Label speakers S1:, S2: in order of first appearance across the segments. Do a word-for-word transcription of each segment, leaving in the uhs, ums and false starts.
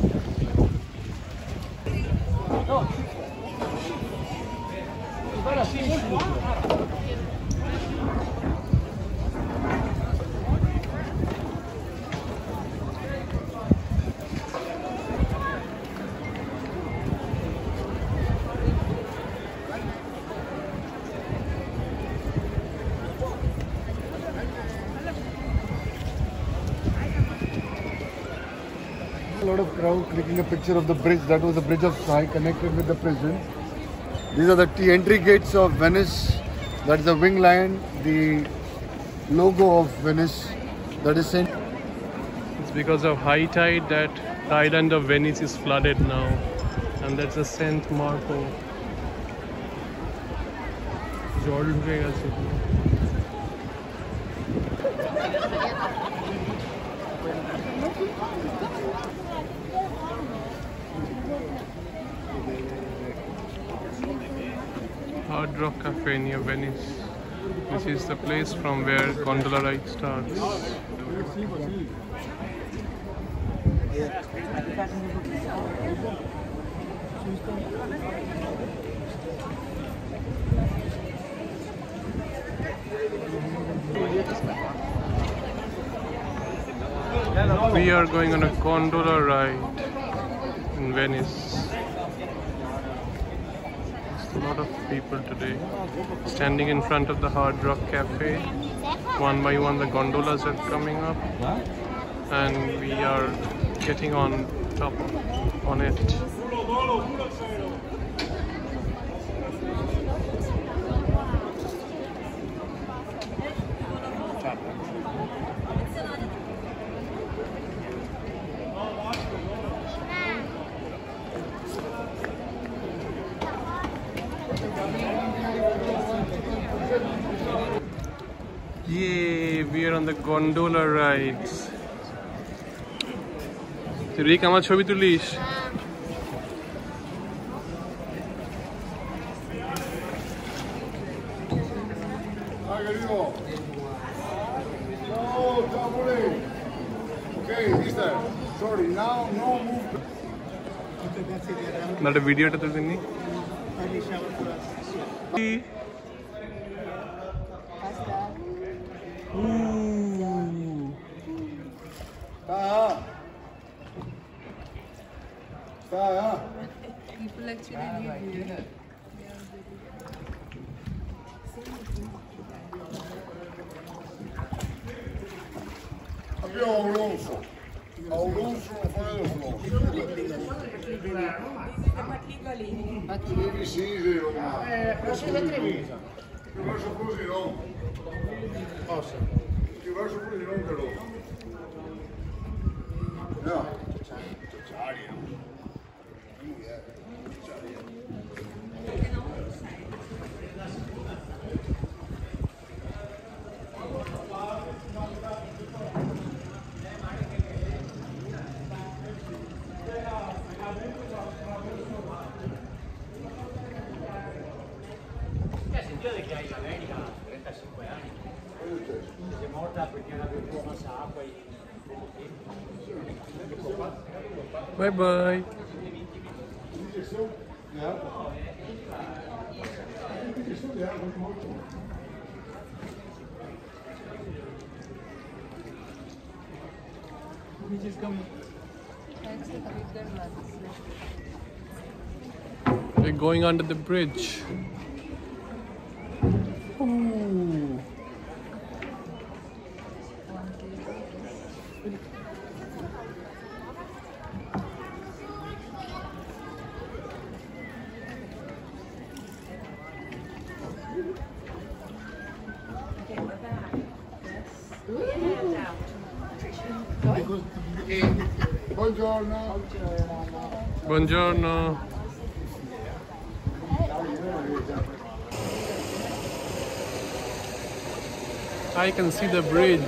S1: A lot of crowd clicking a picture of the bridge. That was the bridge of Sai connected with the prison. These are the T entry gates of Venice. That is the wing line, the logo of Venice. That is Saint.
S2: It's because of high tide that the island of Venice is flooded now, and that's the Saint Marco. জল ঢুকে গেছে। Hard Rock Cafe near Venice. This is the place from where gondola ride starts. We are going on a gondola ride in Venice. A lot of people today standing in front of the Hard Rock Cafe. One by one the gondolas are coming up and we are getting on top on it. Yay, we are on the gondola rides. Rick, আমার ছবি তুলিস? একটা ভিডিওটা তুলে নি।
S3: People actually need you.
S1: Abbiamo Alonso. Alonso fai lo Alonso. Devi sì, Roma. Eh, prossima Treviso. Ti verso così no. Posso? Ti verso così non che lo. No.
S2: Bye bye. We're going under the bridge. Ooh.
S1: Buongiorno.
S2: Buongiorno. I can see the bridge.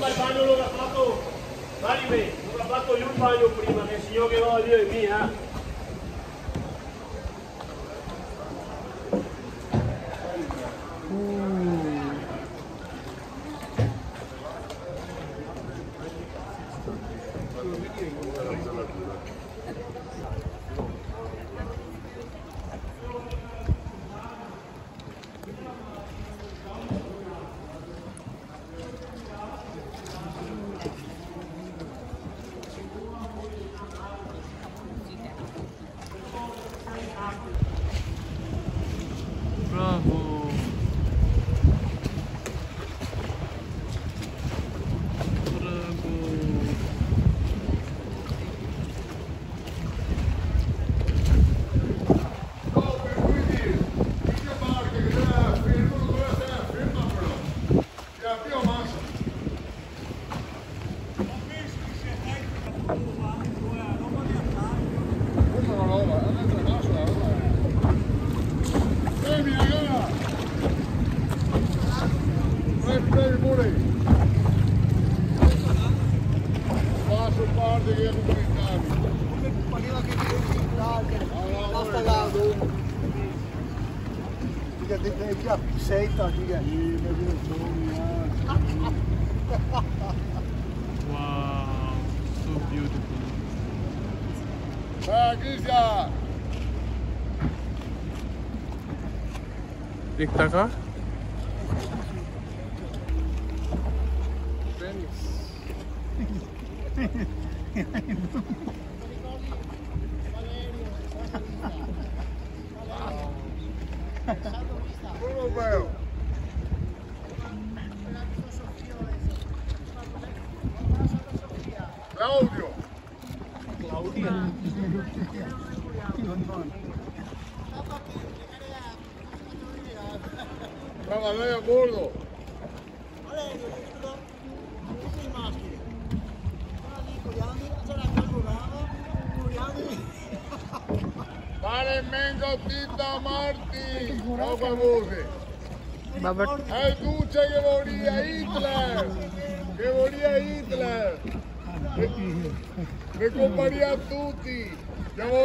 S1: vecchia seta, diga.
S2: Wow, so beautiful.
S1: Ah, Christian!
S2: Ekta ka?
S1: Come bello! Claudio! Claudia! Brava, lei a bordo! Vale, Mengo, Tita, Marti! Ciao, famosi! È Duce che moria Hitler! Che moria Hitler! Mi comparia a tutti! Siamo...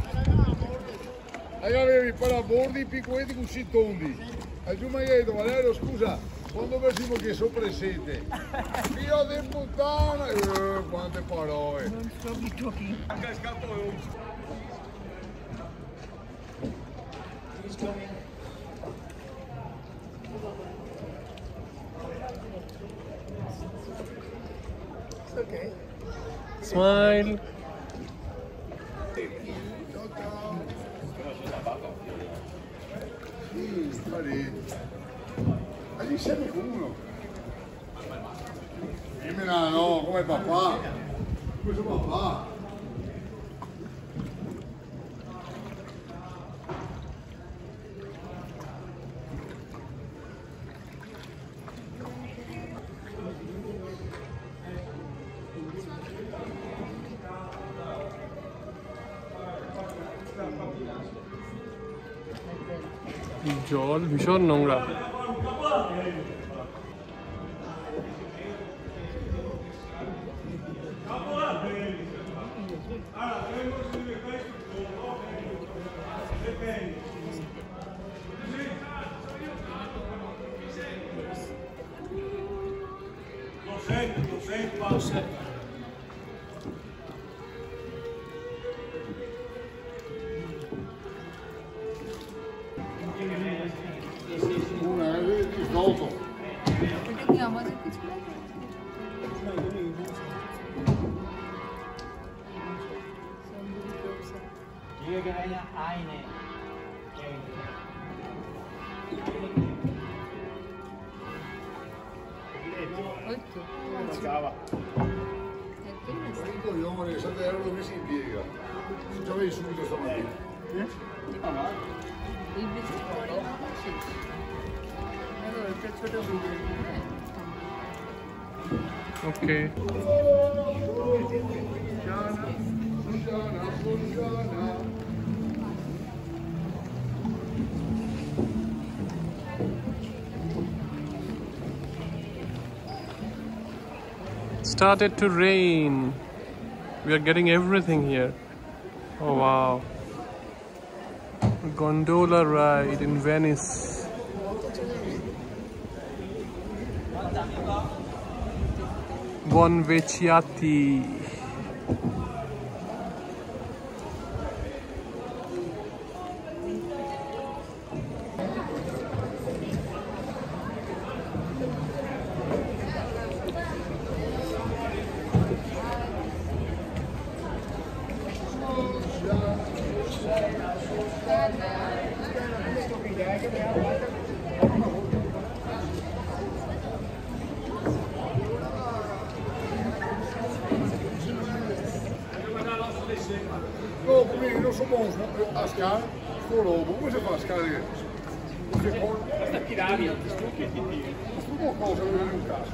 S1: Avevi per a bordi piccoletti così tondi. E giù mi hai detto, Valerio, scusa, quando avessimo che sopra le sete? Io di puttana! Eh, quante parole!
S3: Non sto di giochi.
S1: Anche scatto
S3: Okay.
S2: Smile.
S1: Sì, sta lì. Ma gli serve uno. Dimmela no, come papà. Questo papà.
S2: জল ভীষণ নোংরা।
S1: Una è svolto.
S3: এটা কি আমাদের কিছু লাগে?
S4: Diga que venga Aine.
S3: ওই তো
S1: I coglioni, sette euro messi in piega. Se ci avevi subito stamattina.
S3: এই ব্রিজটা পরে শেষ। এবার ওটা ছোট ব্রিজ হ্যাঁ
S2: ওকে।
S1: Buongiorno, buongiorno.
S2: Started to rain. We are getting everything here. Oh wow. Gondola ride in Venice. Buon Vecchiati.
S1: No, comigo não sou bons a scala, sto lobo, come si fa a scala? Questa piramide, ma cosa non è un caso.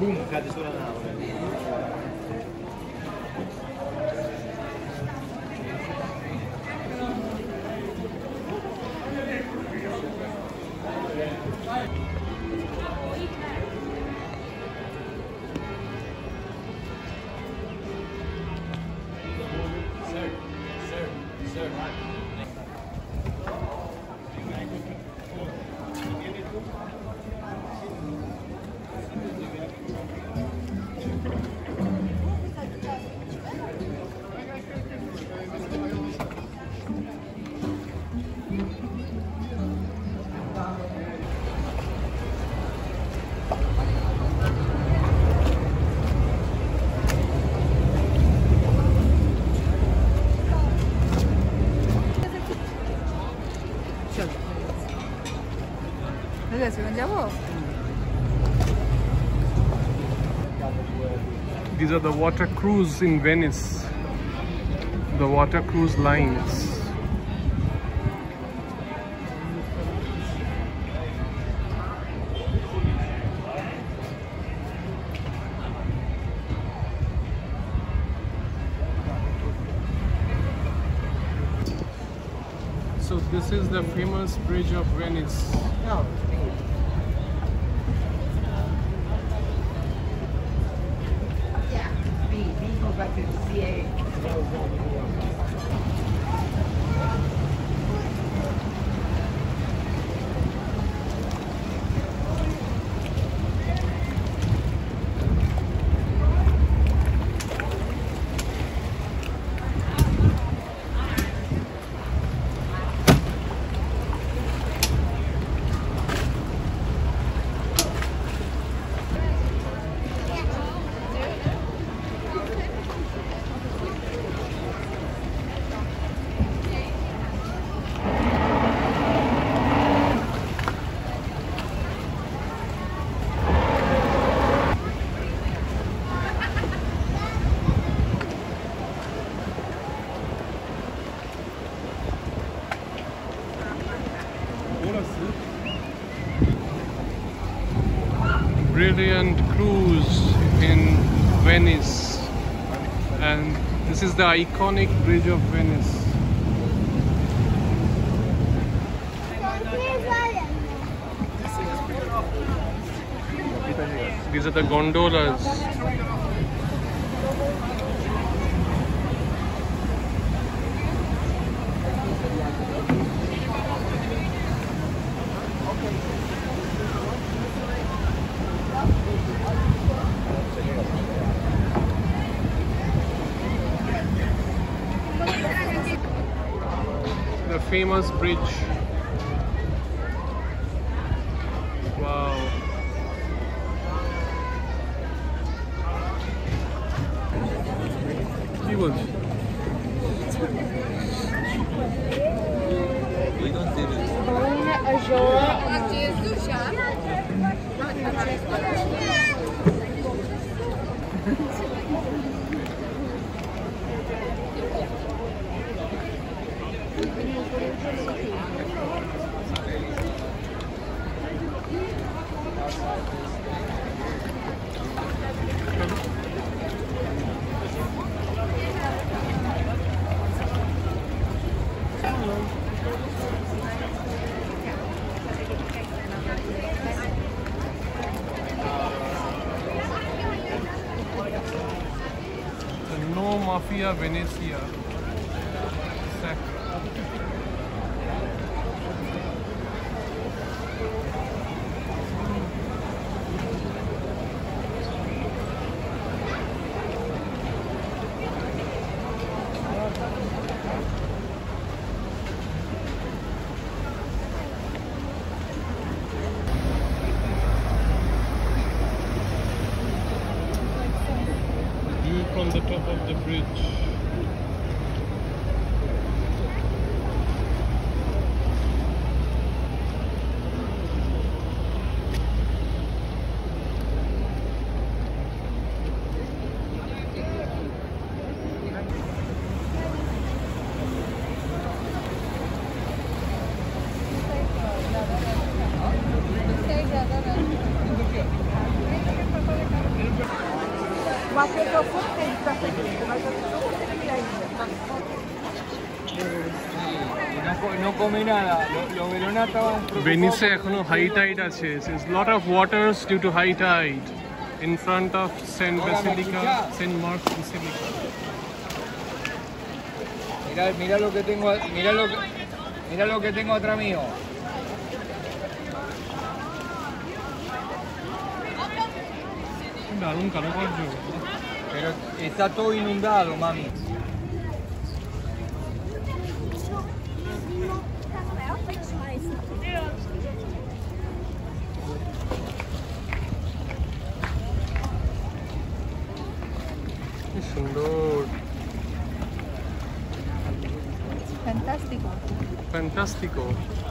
S3: Adesso andiamo.
S2: These are the water cruise in Venice. The water cruise lines. So this is the famous Bridge of Venice.
S5: Yeah, B, B goes back to C A.
S2: Brilliant cruise in Venice, and this is the iconic Bridge of Venice. These are the gondolas. The famous bridge. Wow. কি বলছিস? No Mafia Venezia. Sacra. View from the top of the bridge.
S4: co- no come nada. Los lo Verona estaban preocupados.
S2: Venice এখনো high tide আছে. There's a lot of waters due to high tide in front of Saint Basilica, Saint Mark's Basilica.
S4: Mira, mira lo que tengo, mira lo que, mira lo que tengo atrás mío.
S2: দারুণ কারুকার্য.
S4: Pero está todo inundado, mami.
S2: কি সুন্দর.
S3: Fantástico.
S2: Fantastico.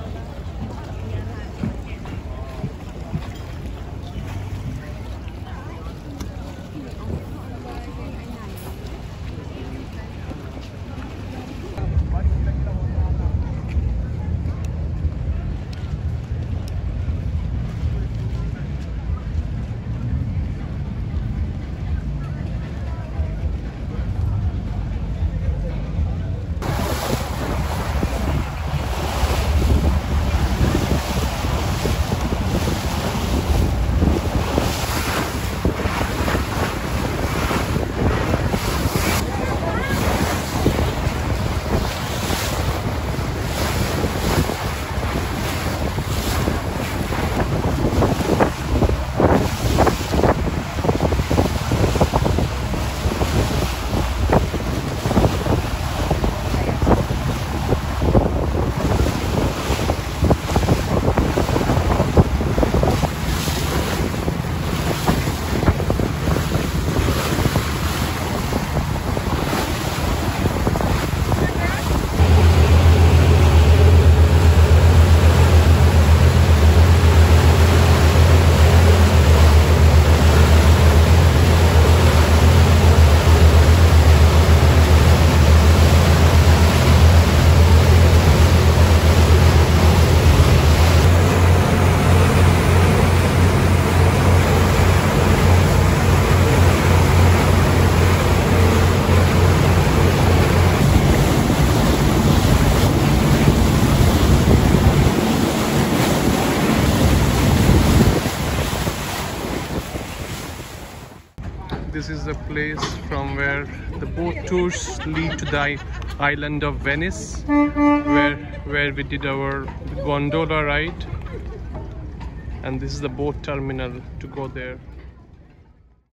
S2: This is the place from where the boat tours lead to the island of Venice, where where we did our gondola ride, and this is the boat terminal to go there.